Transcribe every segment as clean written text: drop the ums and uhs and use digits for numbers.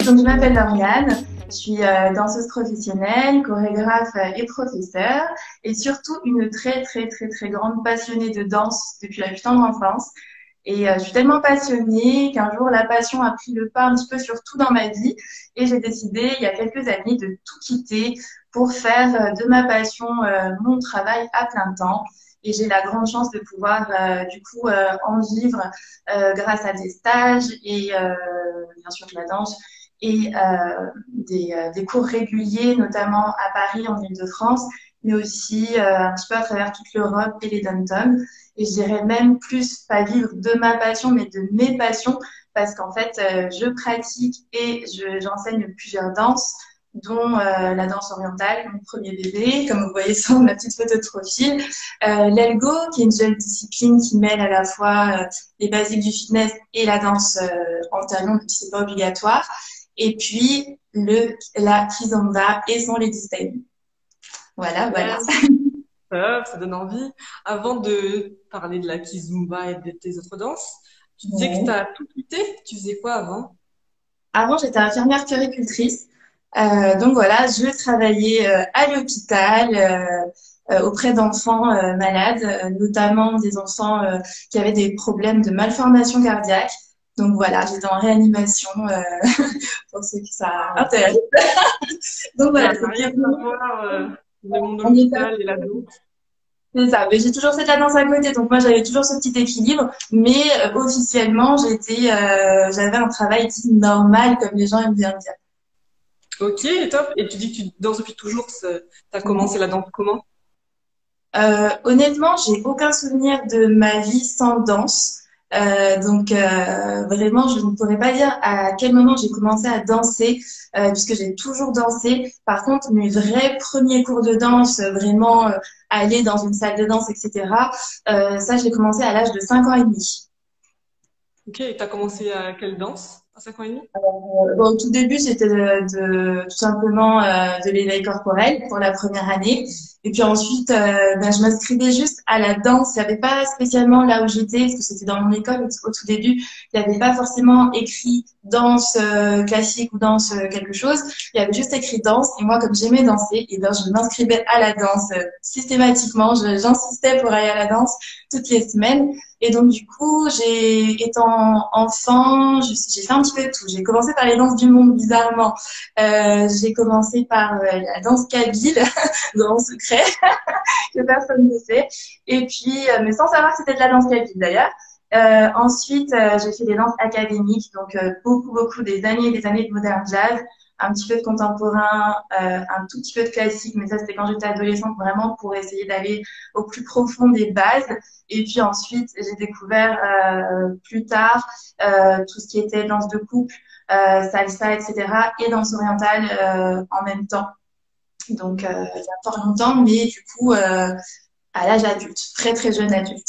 Donc, je m'appelle Lauriane, je suis danseuse professionnelle, chorégraphe et professeure, et surtout une très grande passionnée de danse depuis la plus tendre enfance. Et je suis tellement passionnée qu'un jour la passion a pris le pas un petit peu sur tout dans ma vie, et j'ai décidé il y a quelques années de tout quitter pour faire de ma passion mon travail à plein temps. Et j'ai la grande chance de pouvoir en vivre grâce à des stages et bien sûr de la danse et des cours réguliers, notamment à Paris, en Île-de-France, mais aussi un petit peu à travers toute l'Europe et les dom-toms. Et je dirais même plus pas vivre de ma passion, mais de mes passions, parce qu'en fait, je pratique et j'enseigne plusieurs danses, dont la danse orientale, mon premier bébé, comme vous voyez sur ma petite photo de profil, l'Elgo, qui est une jeune discipline qui mêle à la fois les basiques du fitness et la danse en talons, même si c'est pas obligatoire, et puis la kizomba et son lady style. Voilà. Ouais, ça donne envie. Avant de parler de la kizomba et de tes autres danses, tu disais que tu Ouais. as tout quitté. Tu faisais quoi avant? Avant, j'étais infirmière puéricultrice. Donc voilà, je travaillais à l'hôpital auprès d'enfants malades, notamment des enfants qui avaient des problèmes de malformation cardiaque. Donc voilà, j'étais en réanimation pour ceux qui ça Waouh, intéresse. Donc ça voilà, n'a rien c'était à vraiment voir, le monde de on était l'hôpital et la danse. c'est ça. Mais j'ai toujours fait de la danse à côté, donc moi j'avais toujours ce petit équilibre. Mais officiellement, j'avais un travail dit normal, comme les gens aiment bien dire. Ok, top. Et tu dis que tu danses depuis toujours. T'as commencé la danse comment? Honnêtement, j'ai aucun souvenir de ma vie sans danse. Vraiment, je ne pourrais pas dire à quel moment j'ai commencé à danser, puisque j'ai toujours dansé. Par contre, mes vrais premiers cours de danse, vraiment aller dans une salle de danse, etc., ça, je l'ai commencé à l'âge de 5 ans et demi. Ok, et t'as commencé à quelle danse? À 5 ans et demi? Au tout début, c'était tout simplement de l'éveil corporel pour la première année. Et puis ensuite, je m'inscrivais juste à la danse. Il n'y avait pas spécialement là où j'étais, parce que c'était dans mon école au tout début, il n'y avait pas forcément écrit danse classique ou danse quelque chose. Il y avait juste écrit danse. Et moi, comme j'aimais danser, et ben, je m'inscrivais à la danse systématiquement. J'insistais pour aller à la danse toutes les semaines. Et donc, du coup, étant enfant, j'ai fait un petit peu de tout. J'ai commencé par les danses du monde, bizarrement. J'ai commencé par la danse kabyle, grand secret, que personne ne sait. Et puis, mais sans savoir que c'était de la danse kabyle, d'ailleurs. Ensuite, j'ai fait des danses académiques, donc beaucoup des années de modern jazz, un petit peu de contemporain, un tout petit peu de classique, mais ça c'était quand j'étais adolescente vraiment pour essayer d'aller au plus profond des bases. Et puis ensuite, j'ai découvert plus tard tout ce qui était danse de couple, salsa, etc. et danse orientale en même temps. Donc, il y a fort longtemps, mais du coup, à l'âge adulte, très jeune adulte.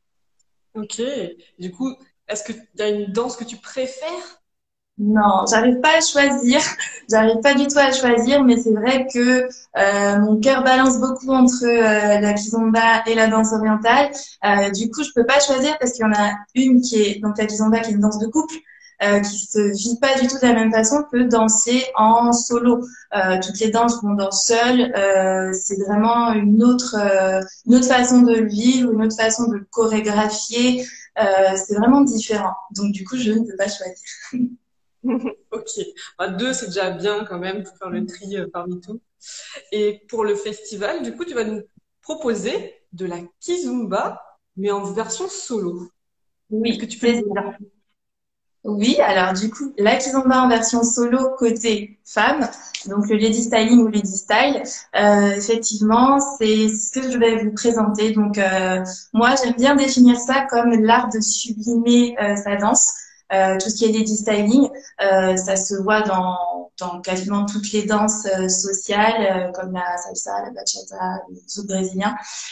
Ok. Du coup, est-ce qu'il y a une danse que tu préfères? Non, j'arrive pas à choisir. J'arrive pas du tout à choisir, mais c'est vrai que mon cœur balance beaucoup entre la kizomba et la danse orientale. Du coup, je peux pas choisir parce qu'il y en a une qui est donc la kizomba qui est une danse de couple qui se vit pas du tout de la même façon que danser en solo. Toutes les danses qu'on danse seul, c'est vraiment une autre façon de le vivre, une autre façon de le chorégraphier. C'est vraiment différent. Donc du coup, je ne peux pas choisir. Ok. Bah, deux, c'est déjà bien quand même pour faire le tri parmi tout. Et pour le festival, du coup, tu vas nous proposer de la kizomba, mais en version solo. Est-ce que Oui, tu peux c'est nous en dire plus? Oui, alors du coup, la kizomba en version solo côté femme, donc le lady styling ou lady style, effectivement, c'est ce que je vais vous présenter. Donc moi, j'aime bien définir ça comme l'art de sublimer sa danse. Tout ce qui est lady styling, ça se voit dans quasiment toutes les danses sociales, comme la salsa, la bachata, les zouk brésiliens.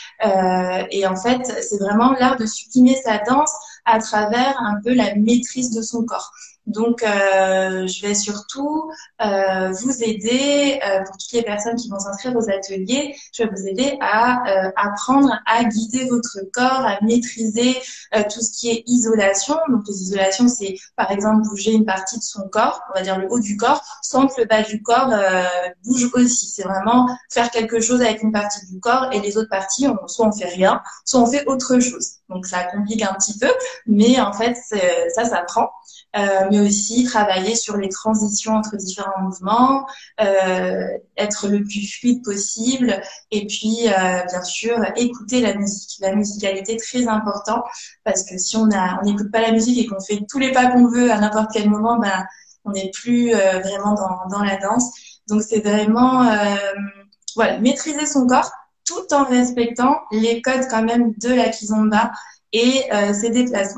Et en fait, c'est vraiment l'art de sublimer sa danse à travers un peu la maîtrise de son corps. Donc, je vais surtout vous aider, pour toutes les personnes qui vont s'inscrire aux ateliers, je vais vous aider à apprendre à guider votre corps, à maîtriser tout ce qui est isolation. Donc, les isolations, c'est par exemple bouger une partie de son corps, on va dire le haut du corps, sans que le bas du corps bouge aussi. C'est vraiment faire quelque chose avec une partie du corps et les autres parties, soit on fait rien, soit on fait autre chose. Donc, ça complique un petit peu, mais en fait, ça s'apprend. Mais aussi travailler sur les transitions entre différents mouvements, être le plus fluide possible, et puis bien sûr écouter la musique. La musicalité très important parce que si on n'écoute pas la musique et qu'on fait tous les pas qu'on veut à n'importe quel moment, ben on n'est plus vraiment dans la danse. Donc c'est vraiment voilà, maîtriser son corps tout en respectant les codes quand même de la kizomba et ses déplacements.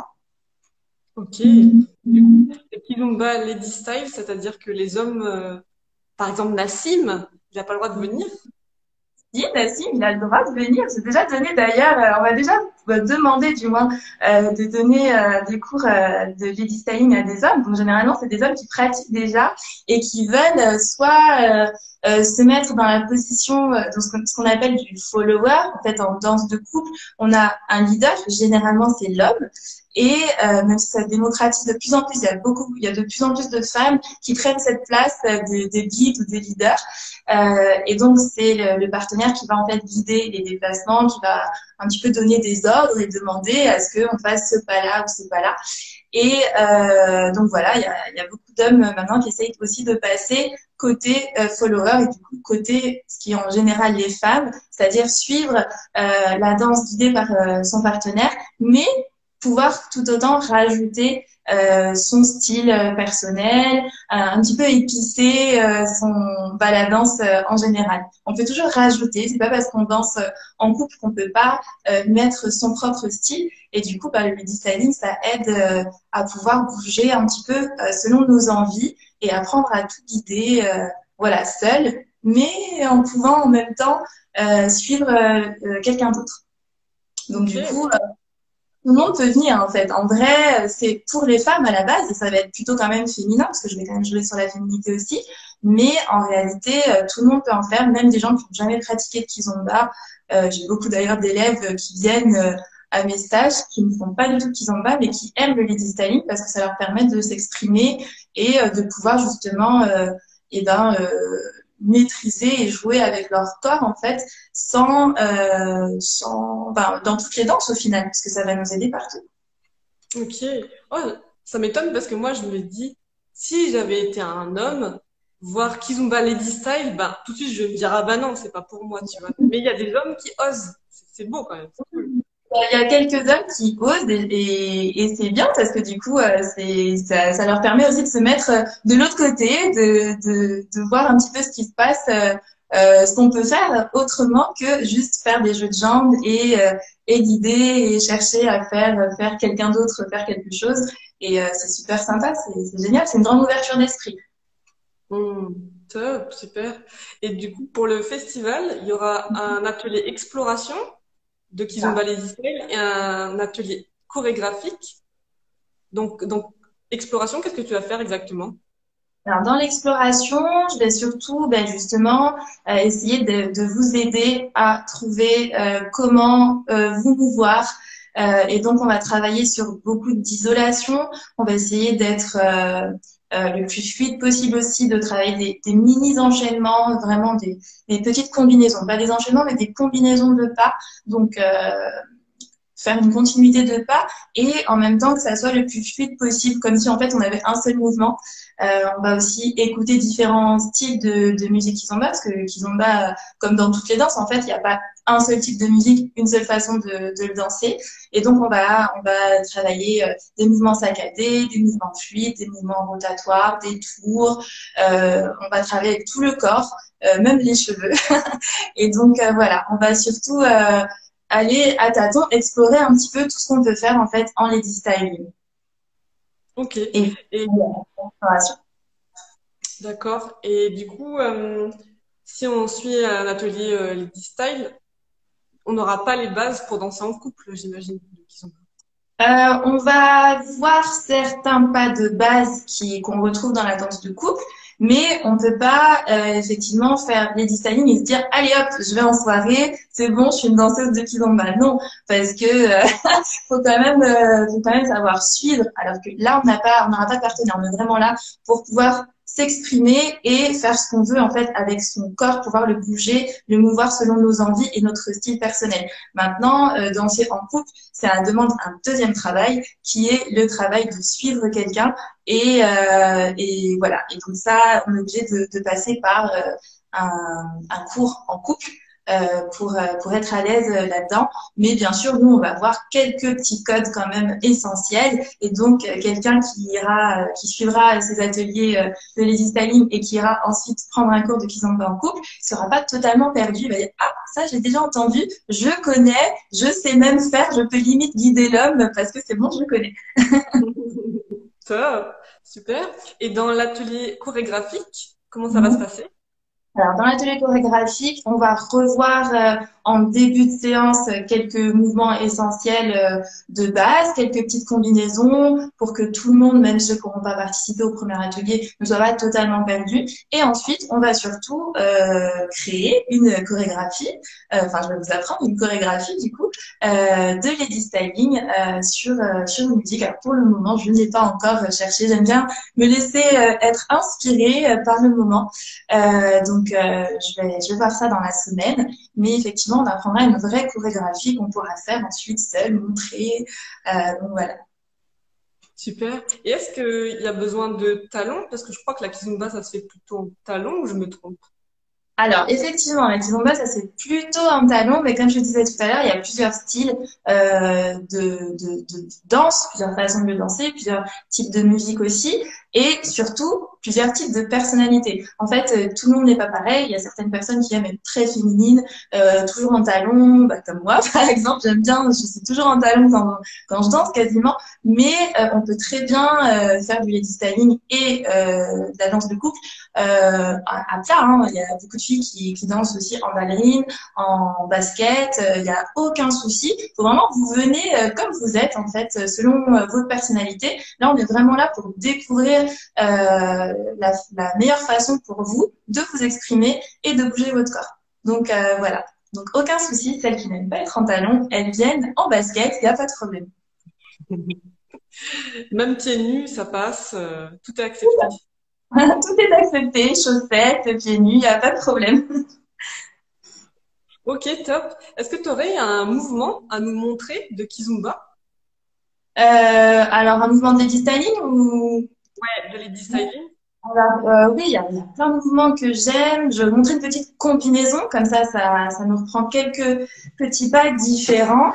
Ok. Du coup, le Kizomba Lady Style, c'est-à-dire que les hommes, par exemple Nassim, il n'a pas le droit de venir. Si, Nassim, il a le droit de venir. J'ai déjà donné d'ailleurs, on va déjà demander du moins de donner des cours de lady styling à des hommes. Donc généralement, c'est des hommes qui pratiquent déjà et qui veulent soit se mettre dans la position de ce qu'on appelle du follower. En fait, en danse de couple, on a un leader. Généralement, c'est l'homme. Et même si ça se démocratise de plus en plus, il y a de plus en plus de femmes qui prennent cette place des guides ou des leaders. Et donc, c'est le partenaire qui va en fait guider les déplacements, qui va un petit peu donner des ordres et demander à ce qu'on fasse ce pas-là ou ce pas-là. Et donc voilà, il y a beaucoup d'hommes maintenant qui essayent aussi de passer côté follower et du coup côté ce qui est en général les femmes, c'est-à-dire suivre la danse guidée par son partenaire, mais pouvoir tout autant rajouter son style personnel, un petit peu épicer la danse en général. On peut toujours rajouter, c'est pas parce qu'on danse en couple qu'on peut pas mettre son propre style. Et du coup, le midi styling, ça aide à pouvoir bouger un petit peu selon nos envies et apprendre à tout guider, voilà, seul, mais en pouvant en même temps suivre quelqu'un d'autre. Donc Ok. du coup, tout le monde peut venir en fait. En vrai, c'est pour les femmes à la base et ça va être plutôt quand même féminin parce que je vais quand même jouer sur la féminité aussi. Mais en réalité, tout le monde peut en faire, même des gens qui n'ont jamais pratiqué de kizomba. J'ai beaucoup d'ailleurs d'élèves qui viennent à mes stages qui ne font pas du tout de kizomba mais qui aiment le lady styling parce que ça leur permet de s'exprimer et de pouvoir justement eh ben, maîtriser et jouer avec leur corps en fait dans toutes les danses au final parce que ça va nous aider partout. Ok. Oh, ça m'étonne parce que moi, je me dis, si j'avais été un homme, voir Kizomba Lady Style, ben, tout de suite, je vais me dire, ah bah non, c'est pas pour moi, tu vois. Mais il y a des hommes qui osent. C'est beau quand même, c'est cool. Il y a quelques hommes qui osent et c'est bien parce que du coup ça leur permet aussi de se mettre de l'autre côté, de voir un petit peu ce qui se passe, ce qu'on peut faire autrement que juste faire des jeux de jambes et guider et chercher à faire quelqu'un d'autre faire quelque chose. Et c'est super sympa, c'est génial, c'est une grande ouverture d'esprit. Hmm, top, super. Et du coup, pour le festival, il y aura un atelier exploration de Kizomba Lady Style et un atelier chorégraphique. Donc, exploration, qu'est-ce que tu vas faire exactement? Alors, dans l'exploration, je vais surtout, justement, essayer de vous aider à trouver comment vous mouvoir. Et donc, on va travailler sur beaucoup d'isolation. On va essayer d'être le plus fluide possible aussi, de travailler des mini-enchaînements, vraiment des petites combinaisons. Pas des enchaînements, mais des combinaisons de pas. Donc, faire une continuité de pas et en même temps que ça soit le plus fluide possible, comme si en fait on avait un seul mouvement. On va aussi écouter différents styles de musique kizomba, parce que kizomba, comme dans toutes les danses, en fait, il n'y a pas un seul type de musique, une seule façon de le danser. Et donc on va travailler des mouvements saccadés, des mouvements fluides, des mouvements rotatoires, des tours. On va travailler avec tout le corps, même les cheveux. Et donc voilà, on va surtout aller à tâtons, explorer un petit peu tout ce qu'on peut faire en fait en lady styling. Ok. Et Et exploration. d'accord. Et du coup, si on suit un atelier Lady Style, on n'aura pas les bases pour danser en couple, j'imagine, de Kizomba. On va voir certains pas de base qui qu'on retrouve dans la danse de couple, mais on peut pas effectivement faire lady styling et se dire allez hop, je vais en soirée, c'est bon, je suis une danseuse de kizomba. Non, parce que faut quand même savoir suivre. Alors que là, on n'aura pas de partenaire, on est vraiment là pour pouvoir s'exprimer et faire ce qu'on veut en fait avec son corps, pouvoir le bouger, le mouvoir selon nos envies et notre style personnel. Maintenant, danser en couple ça demande un deuxième travail qui est le travail de suivre quelqu'un et voilà. Et donc ça, on est obligé de passer par un cours en couple pour être à l'aise là-dedans. Mais bien sûr, nous, on va avoir quelques petits codes quand même essentiels. Et donc, quelqu'un qui suivra ces ateliers de Lazy Styling et qui ira ensuite prendre un cours de Kizomba en couple, sera pas totalement perdu. Il va dire, ah, ça, j'ai déjà entendu, je connais, je sais même faire, je peux limite guider l'homme parce que c'est bon, je connais. Top, super. Et dans l'atelier chorégraphique, comment ça va se passer? Alors, dans l'atelier chorégraphique, on va revoir en début de séance quelques mouvements essentiels de base, quelques petites combinaisons pour que tout le monde, même ceux qui n'auront pas participé au premier atelier, ne soit pas totalement perdu. Et ensuite, on va surtout créer une chorégraphie, enfin, je vais vous apprendre une chorégraphie du coup, de lady styling sur une musique. Alors, pour le moment, je n'ai pas encore cherché. J'aime bien me laisser être inspirée par le moment. Je vais voir ça dans la semaine. Mais effectivement, on apprendra une vraie chorégraphie qu'on pourra faire ensuite seul, montrer. Donc voilà. Super. Et est-ce qu'il y a besoin de talons? Parce que je crois que la kizomba, ça se fait plutôt en talons ou je me trompe? Alors, effectivement, la kizomba, ça c'est plutôt un talon, mais comme je disais tout à l'heure, il y a plusieurs styles de danse, plusieurs façons de danser, plusieurs types de musique aussi, et surtout plusieurs types de personnalités. En fait, tout le monde n'est pas pareil. Il y a certaines personnes qui aiment être très féminines, toujours en talon, bah, comme moi par exemple. J'aime bien, je suis toujours en talon quand je danse quasiment, mais on peut très bien faire du lady styling et de la danse de couple à plat. Hein. Il y a beaucoup de filles qui dansent aussi en ballerine, en basket. Il n'y a aucun souci. Il faut vraiment que vous venez comme vous êtes, en fait, selon votre personnalité. Là, on est vraiment là pour découvrir la meilleure façon pour vous de vous exprimer et de bouger votre corps. Donc, voilà. Donc, aucun souci. Celles qui n'aiment pas être en talons, elles viennent en basket. Il n'y a pas de problème. Même pieds nus, ça passe, tout est accepté. Tout est accepté. Chaussettes, pieds nus, il n'y a pas de problème. Ok, top. Est-ce que tu aurais un mouvement à nous montrer de kizomba? Alors, un mouvement de lady styling ou Ouais, de lady styling. alors, oui, il y a plein de mouvements que j'aime. Je vais vous montrer une petite combinaison, comme ça nous reprend quelques petits pas différents.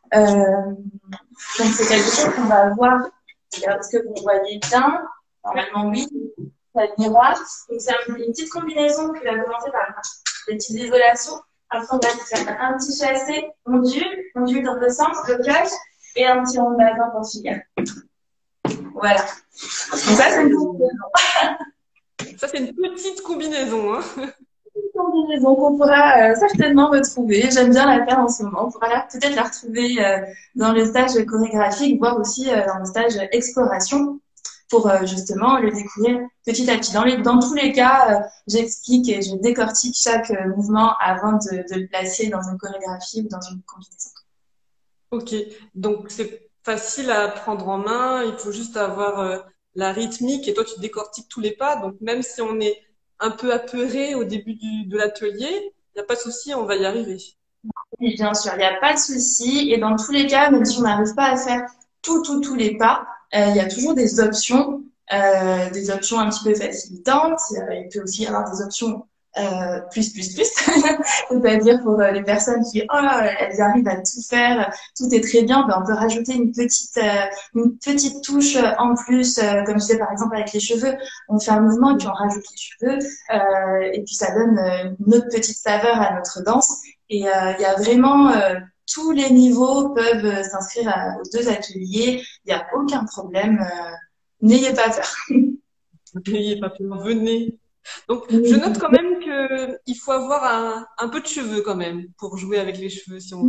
Donc, c'est quelque chose qu'on va voir. Est-ce que vous voyez bien? Normalement, oui. C'est le miroir. Donc, c'est une petite combinaison qui va commencer par des petites isolations. Après, on va faire un petit chassé, ondule dans le sens, blocage, et un petit rond bassin pour finir. Voilà. Donc, ça, c'est une combinaison. Ça, c'est une petite combinaison, hein. Combinaison qu'on pourra certainement retrouver. J'aime bien la faire en ce moment. On pourra peut-être la retrouver dans le stage chorégraphique, voire aussi dans le stage exploration pour justement le découvrir petit à petit. Dans tous les cas, j'explique et je décortique chaque mouvement avant de le placer dans une chorégraphie ou dans une combinaison. Ok, donc c'est facile à prendre en main, il faut juste avoir la rythmique et toi tu décortiques tous les pas. Donc même si on est un peu apeuré au début de l'atelier, il n'y a pas de souci, on va y arriver. Oui, bien sûr, il n'y a pas de souci. Et dans tous les cas, même si on n'arrive pas à faire tous les pas, il y a toujours des options un petit peu facilitantes. Il peut aussi y avoir des options plus. C'est-à-dire pour les personnes qui, oh, elles arrivent à tout faire, tout est très bien, ben, on peut rajouter une petite touche en plus, comme je disais par exemple avec les cheveux. On fait un mouvement et puis on rajoute les cheveux, et puis ça donne une autre petite saveur à notre danse. Et il y a vraiment tous les niveaux peuvent s'inscrire aux deux ateliers. Il n'y a aucun problème. N'ayez pas peur. N'ayez pas peur, venez. Donc je note quand même que il faut avoir un peu de cheveux quand même pour jouer avec les cheveux si on veut.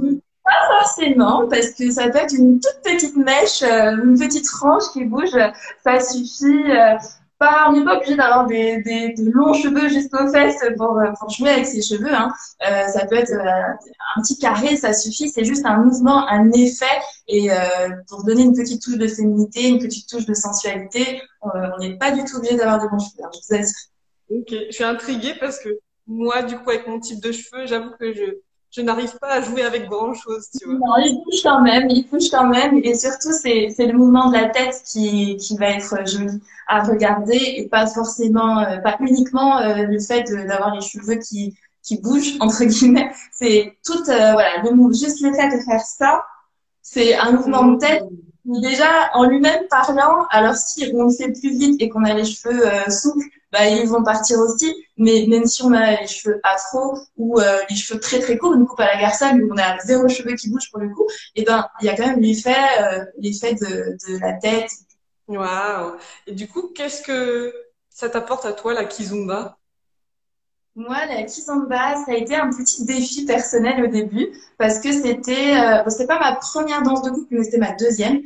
Forcément, parce que ça peut être une toute petite mèche, une petite frange qui bouge, ça suffit. Pas, on n'est pas obligé d'avoir de longs cheveux jusqu'aux fesses pour jouer avec ses cheveux. Hein. Ça peut être un petit carré, ça suffit. C'est juste un mouvement, un effet, et pour donner une petite touche de féminité, une petite touche de sensualité, on n'est pas du tout obligé d'avoir de longs cheveux. Hein, je vous assure. Ok, je suis intriguée parce que moi, du coup, avec mon type de cheveux, j'avoue que je n'arrive pas à jouer avec grand-chose, tu vois. Non, il bouge quand même, il bouge quand même, et surtout c'est le mouvement de la tête qui va être joli à regarder et pas forcément, pas uniquement le fait d'avoir les cheveux qui bougent entre guillemets. C'est tout, voilà, juste le fait de faire ça, c'est un mouvement de tête Hmm. qui, déjà en lui-même parlant. Alors si on le fait plus vite et qu'on a les cheveux souples, bah ils vont partir aussi. Mais même si on a les cheveux afro ou les cheveux très très courts, une coupe à la garçonne où on a zéro cheveux qui bouge pour le coup, et ben il y a quand même l'effet de la tête. Waouh. Et du coup, qu'est-ce que ça t'apporte à toi, la kizomba? Moi, la kizomba, ça a été un petit défi personnel au début parce que bon, c'était pas ma première danse de couple, mais c'était ma deuxième.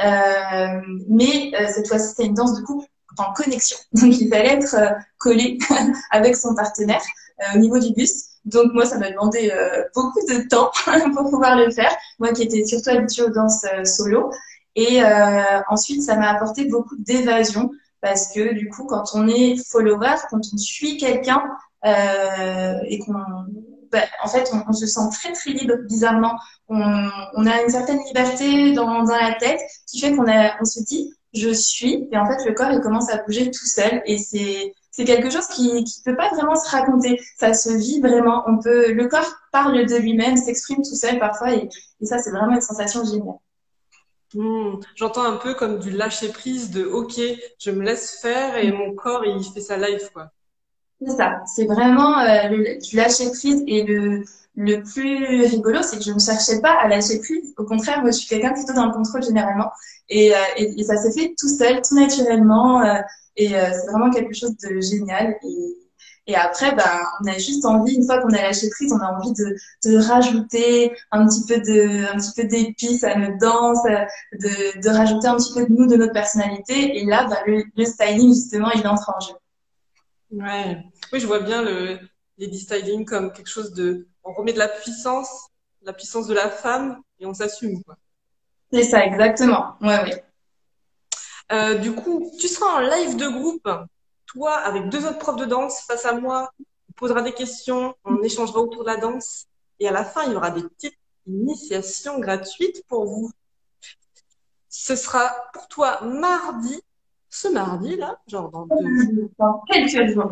Mais cette fois-ci, c'était une danse de couple en connexion. Donc, il fallait être collé avec son partenaire au niveau du buste. Donc, moi, ça m'a demandé beaucoup de temps pour pouvoir le faire. Moi qui étais surtout habituée aux danses solo. Et ensuite, ça m'a apporté beaucoup d'évasion parce que du coup, quand on est follower, quand on suit quelqu'un, et en fait, on se sent très très libre, bizarrement. On a une certaine liberté dans la tête qui fait on se dit, je suis, et en fait, le corps, il commence à bouger tout seul, et c'est quelque chose qui peut pas vraiment se raconter. Ça se vit vraiment. Le corps parle de lui-même, s'exprime tout seul parfois, et ça, c'est vraiment une sensation géniale. J'entends un peu comme du lâcher prise de OK, je me laisse faire et mon corps, il fait sa life, quoi. C'est ça, c'est vraiment du lâcher prise et le plus rigolo, c'est que je ne cherchais pas à lâcher prise. Au contraire, moi, je suis quelqu'un plutôt dans le contrôle généralement et ça s'est fait tout seul, tout naturellement c'est vraiment quelque chose de génial. Et après, ben, on a juste envie, une fois qu'on a lâché prise, on a envie de rajouter un petit peu d'épices à notre danse, de rajouter un petit peu de nous, de notre personnalité. Et là, ben, le styling, justement, il entre en jeu. Ouais. Oui, je vois bien le lady styling comme quelque chose de, on remet de la puissance de la femme et on s'assume, quoi. C'est ça, exactement. Ouais, ouais. Du coup, tu seras en live de groupe, toi avec deux autres profs de danse face à moi. On posera des questions, on échangera autour de la danse et à la fin, il y aura des petites initiations gratuites pour vous. Ce sera pour toi ce mardi là, genre dans 2 jours, Dans quelques jours.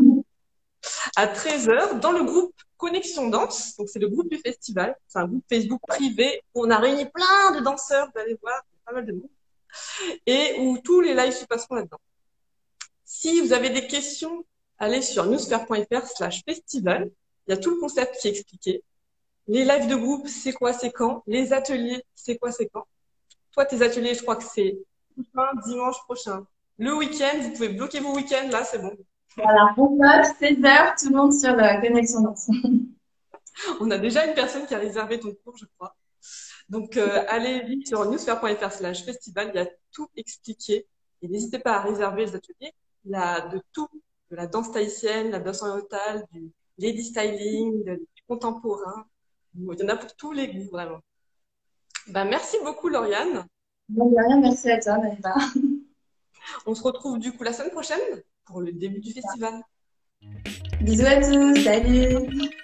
à 13h, dans le groupe Connexion Danse. Donc c'est le groupe du festival. C'est un groupe Facebook privé où on a réuni plein de danseurs, vous allez voir, pas mal de monde, et où tous les lives se passeront là-dedans. Si vous avez des questions, allez sur newsfair.fr/festival. Il y a tout le concept qui est expliqué. Les lives de groupe, c'est quoi, c'est quand. Les ateliers, c'est quoi, c'est quand. Toi, tes ateliers, je crois que c'est dimanche prochain. Le week-end, vous pouvez bloquer vos week-ends, là, c'est bon. Voilà, on note 16 heures, tout le monde sur Connexion Danse. On a déjà une personne qui a réservé ton cours, je crois. Donc, allez sur newsfair.fr/festival, il y a tout expliqué. Et n'hésitez pas à réserver les ateliers. Il y a de tout, de la danse tahitienne, la danse orientale, du lady styling, du contemporain. Il y en a pour tous les goûts, vraiment. Ben, merci beaucoup, Lauriane. Bon, de rien, merci à toi, Maëva. On se retrouve du coup la semaine prochaine pour le début du festival. Bisous à tous, salut!